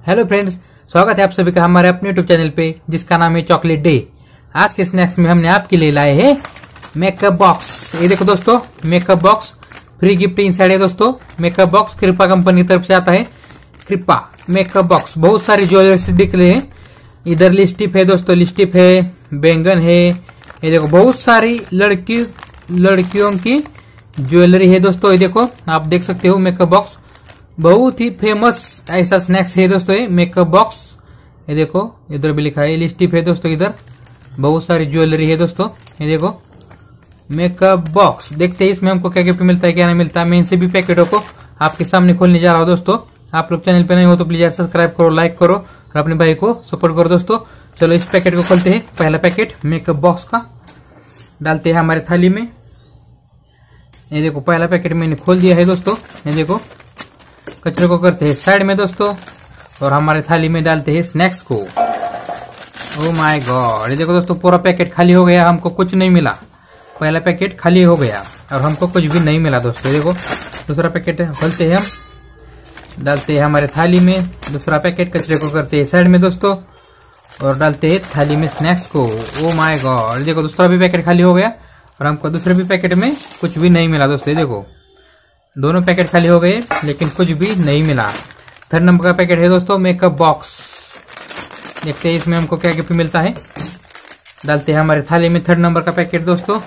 Hello friends, स्वागत है आप सभी का हमारे अपने यूट्यूब चैनल पे जिसका नाम है चॉकलेट डे। आज के स्नैक्स में हमने आपके लिए लाए हैं मेकअप बॉक्स। ये देखो दोस्तों, makeup box free gift inside है दोस्तों। मेकअप बॉक्स कृपा कंपनी की तरफ से आता है। कृपा मेकअप बॉक्स, बहुत सारी ज्वेलरी दिख रहे हैं। इधर लिपस्टिक है दोस्तों, लिपस्टिक है, बैंगन है। ये देखो बहुत सारी लड़कियों की ज्वेलरी है दोस्तों। ये देखो आप देख सकते हो, मेकअप बॉक्स बहुत ही फेमस ऐसा स्नैक्स है दोस्तों ये मेकअप बॉक्स। ये देखो इधर भी लिखा है, लिपस्टिक है दोस्तों। इधर बहुत सारी ज्वेलरी है दोस्तों। ये देखो मेकअप बॉक्स, देखते हैं इसमें हमको क्या गिफ्ट मिलता है क्या नहीं मिलता है। मैं इन सभी पैकेटों को आपके सामने खोलने जा रहा हूँ दोस्तों। आप लोग चैनल पे नहीं हो तो प्लीज यार सब्सक्राइब करो, लाइक करो और अपने भाई को सपोर्ट करो दोस्तों। चलो इस पैकेट को खोलते हैं। पहला पैकेट मेकअप बॉक्स का डालते हैं हमारे थाली में। ये देखो पहला पैकेट मैंने खोल दिया है दोस्तों। ये देखो कचरे को करते हैं साइड में दोस्तों और हमारे थाली में डालते हैं स्नैक्स को। ओ माय गॉड, ये देखो दोस्तों पूरा पैकेट खाली हो गया, हमको कुछ नहीं मिला। पहला पैकेट खाली हो गया और हमको कुछ भी नहीं मिला दोस्तों। देखो दूसरा पैकेट खोलते हैं हम, डालते हैं हमारे थाली में। दूसरा पैकेट कचरे को करते हैं साइड में दोस्तों और डालते हैं थाली में स्नैक्स को। ओ माय गॉड, देखो दूसरा भी पैकेट खाली हो गया और हमको दूसरे भी पैकेट में कुछ भी नहीं मिला दोस्तों। देखो दोनों पैकेट खाली हो गए लेकिन कुछ भी नहीं मिला। थर्ड नंबर का पैकेट है दोस्तों मेकअप बॉक्स। देखते हैं इसमें हमको क्या गिफ्ट मिलता है। डालते हैं हमारे थाली में थर्ड नंबर का पैकेट दोस्तों।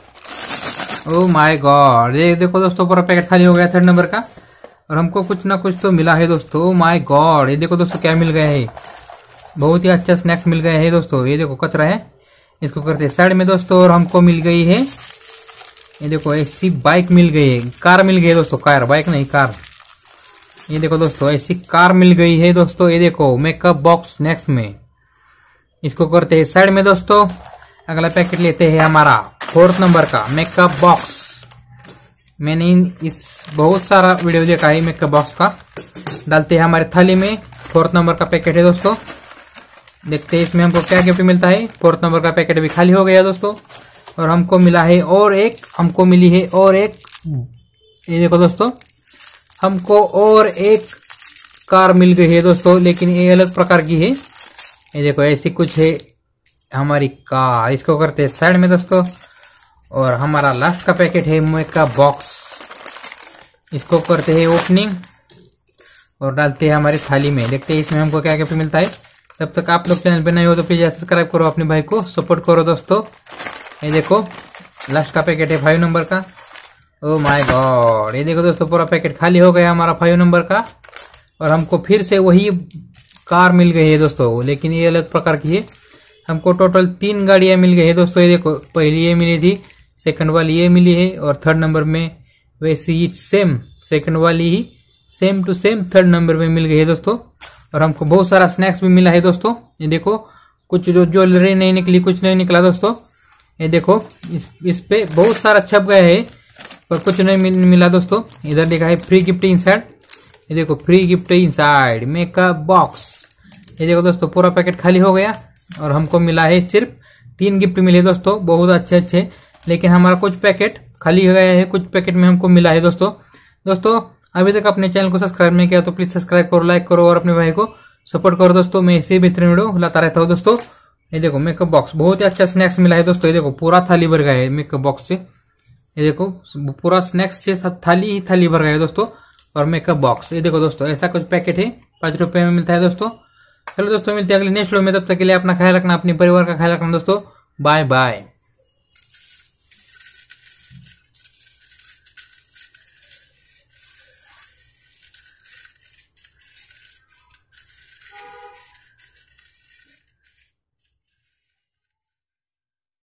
ओ माय गॉड, ये देखो दोस्तों पूरा पैकेट खाली हो गया थर्ड नंबर का और हमको कुछ ना कुछ तो मिला है दोस्तों। ओ माय गॉड, ये देखो दोस्तों क्या मिल गया है। बहुत ही अच्छा स्नैक्स मिल गया है दोस्तों। ये देखो कचरा है, इसको करते हैं साइड में दोस्तों और हमको मिल गई है, ये देखो ऐसी बाइक मिल गई है, कार मिल गई है दोस्तों। कार, बाइक नहीं कार। ये देखो दोस्तों ऐसी कार मिल गई है दोस्तों। ये देखो मेकअप बॉक्स स्नैक्स में, इसको करते हैं साइड में दोस्तों। अगला पैकेट लेते हैं हमारा फोर्थ नंबर का मेकअप बॉक्स। मैंने इस बहुत सारा वीडियो देखा है मेकअप बॉक्स का। डालते हैं हमारे थाली में। फोर्थ नंबर का पैकेट है दोस्तों। देखते हैं इसमें हमको क्या गिफ्ट मिलता है। फोर्थ नंबर का पैकेट भी खाली हो गया दोस्तों और हमको मिला है और एक, हमको मिली है और एक। ये देखो दोस्तों हमको और एक कार मिल गई है दोस्तों, लेकिन ये अलग प्रकार की है। ये देखो ऐसी कुछ है हमारी कार। इसको करते हैं साइड में दोस्तों और हमारा लास्ट का पैकेट है मेकअप बॉक्स। इसको करते हैं ओपनिंग और डालते हैं हमारी थाली में। देखते हैं इसमें हमको क्या गिफ्ट मिलता है। तब तक आप लोग चैनल पे नए हो तो प्लीज सब्सक्राइब करो, अपने भाई को सपोर्ट करो दोस्तों। ये देखो लास्ट का पैकेट है 5 नंबर का। ओ माय गॉड, ये देखो दोस्तों पूरा पैकेट खाली हो गया हमारा 5 नंबर का और हमको फिर से वही कार मिल गई है दोस्तों, लेकिन ये अलग प्रकार की है। हमको टोटल 3 गाड़ियां मिल गई है दोस्तों। ये देखो पहली ये मिली थी, सेकंड वाली ये मिली है और थर्ड नंबर में वैसे ही सेम सेकंड वाली ही same to same third number में मिल गई है दोस्तों। और हमको बहुत सारा स्नैक्स भी मिला है दोस्तों। ये देखो कुछ जो ज्वेलरी नहीं निकली, कुछ नहीं निकला दोस्तों। ये देखो इस पे बहुत सारा छप गया है पर कुछ नहीं मिला दोस्तों। इधर लिखा है फ्री गिफ्ट इनसाइड। ये देखो free gift inside makeup box. ये देखो दोस्तों पूरा पैकेट खाली हो गया और हमको मिला है सिर्फ 3 गिफ्ट मिले दोस्तों, बहुत अच्छे। लेकिन हमारा कुछ पैकेट खाली हो गया है, कुछ पैकेट में हमको मिला है दोस्तों। अभी तक अपने चैनल को सब्सक्राइब नहीं किया तो प्लीज सब्सक्राइब करो, लाइक करो और अपने भाई को सपोर्ट करो दोस्तों। मैं इसे बेहतरीन वीडियो लाता रहता हूँ दोस्तों। ये देखो मेकअप बॉक्स, बहुत ही अच्छा स्नैक्स मिला है दोस्तों। ये देखो पूरा थाली भर गया है मेकअप बॉक्स से। ये देखो पूरा स्नैक्स से थाली भर गया है दोस्तों और मेकअप बॉक्स। ये देखो दोस्तों ऐसा कुछ पैकेट है, 5 रुपए में मिलता है दोस्तों। चलो दोस्तों मिलते हैं अगले नेक्स्ट वीडियो में, तब तक के लिए अपना ख्याल रखना, अपने परिवार का ख्याल रखना दोस्तों। Bye bye.